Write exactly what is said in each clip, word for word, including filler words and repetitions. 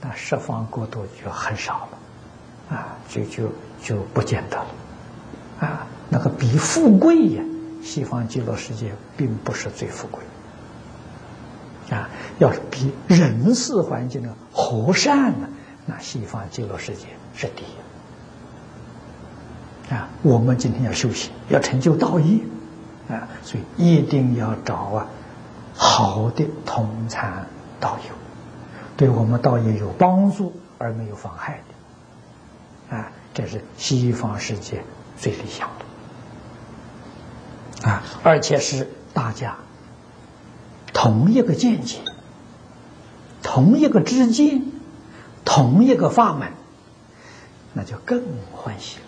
那十方国度就很少了，啊，就就就不见得了，啊，那个比富贵呀，西方极乐世界并不是最富贵，啊，要是比人世环境的和善呢，那西方极乐世界是第一，啊，我们今天要修行，要成就道业，啊，所以一定要找啊好的同参道友，对我们道业有帮助而没有妨害的，啊，这是西方世界最理想的，啊，而且是大家同一个见解，同一个知见，同一个法门，那就更欢喜了。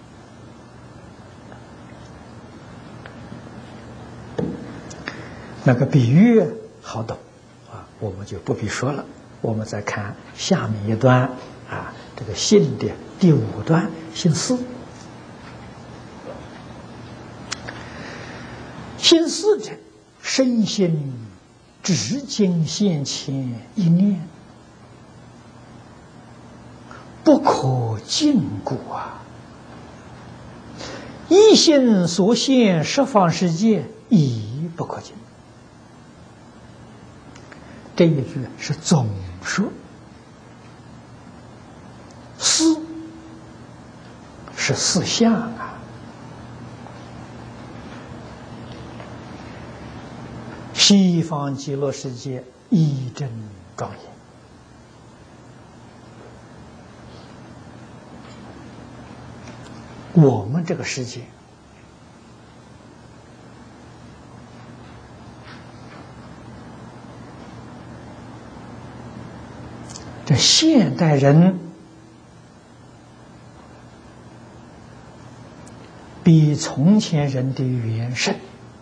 那个比喻好懂啊，我们就不必说了。我们再看下面一段啊，这个信的第五段，信四。信四者，身心至今现前一念，不可禁锢啊！一心所现十方世界，亦不可禁。这一句是总说，四是四相啊，西方极乐世界一真庄严，我们这个世界这现代人比从前人的远胜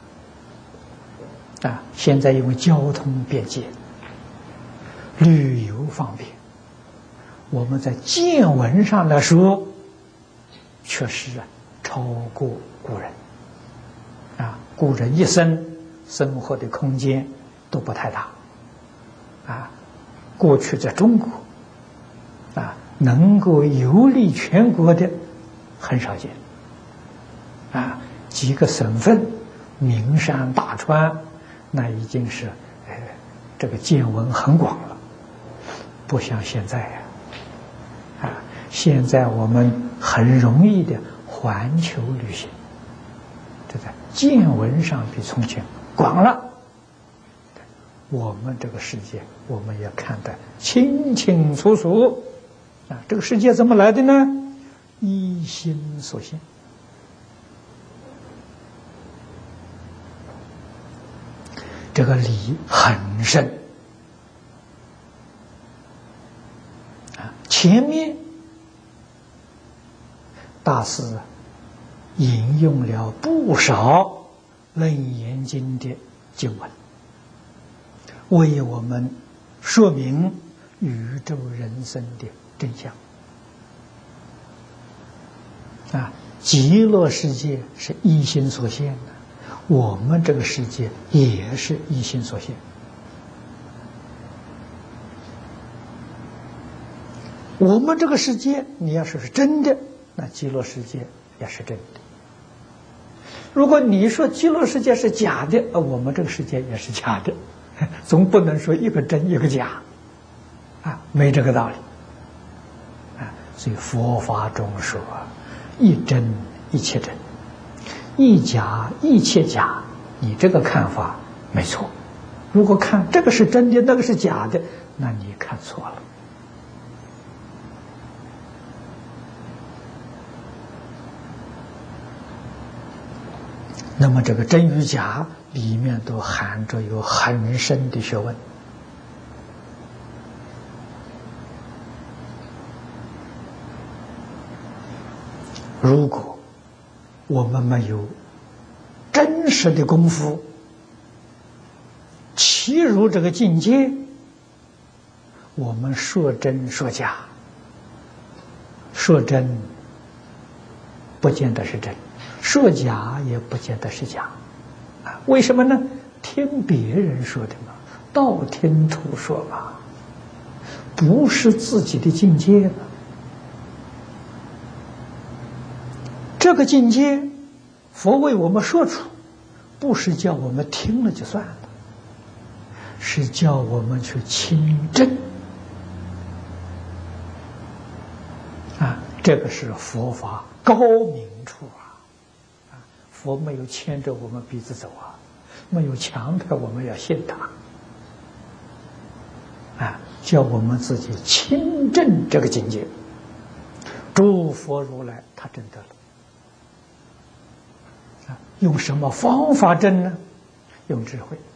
啊！现在因为交通便捷、旅游方便，我们在见闻上来说，确实啊超过古人啊！古人一生生活的空间都不太大啊。过去在中国啊，能够游历全国的很少见啊，几个省份，名山大川，那已经是呃这个见闻很广了，不像现在呀啊，现在我们很容易的环球旅行，这在见闻上比从前广了。我们这个世界，我们也看得清清楚楚啊！这个世界怎么来的呢？一心所现。这个理很深啊！前面大师引用了不少《楞严经》的经文，为我们说明宇宙人生的真相啊！极乐世界是一心所现的，我们这个世界也是一心所现。我们这个世界，你要说是真的，那极乐世界也是真的。如果你说极乐世界是假的，我们这个世界也是假的。总不能说一个真一个假，啊，没这个道理，啊，所以佛法中说，一真一切真，一假一切假。你这个看法没错，如果看这个是真的，那个是假的，那你看错了。那么这个真与假里面都含着有很深的学问。如果我们没有真实的功夫契入这个境界，我们说真说假，说真不见得是真，说假也不见得是假，啊，为什么呢？听别人说的嘛，道听途说嘛， 不是自己的境界了。这个境界，佛为我们说出，不是叫我们听了就算了，是叫我们去亲证。啊，这个是佛法高明处啊！啊，佛没有牵着我们鼻子走啊，没有强迫我们要信他。啊，叫我们自己亲证这个境界。诸佛如来他证得了。啊，用什么方法证呢？用智慧。